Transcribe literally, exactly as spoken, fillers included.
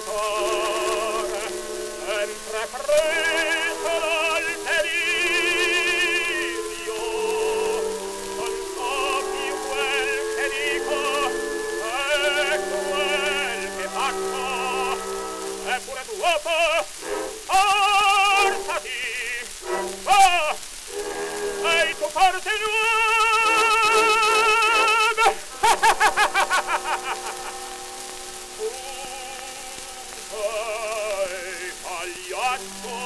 traditore, sempre preso dal delirio. Non so più quel che dico e quel che faccio, eppure d'uopo forzati. Oh, hai tu forze nuove. Tu sei pagliaccio.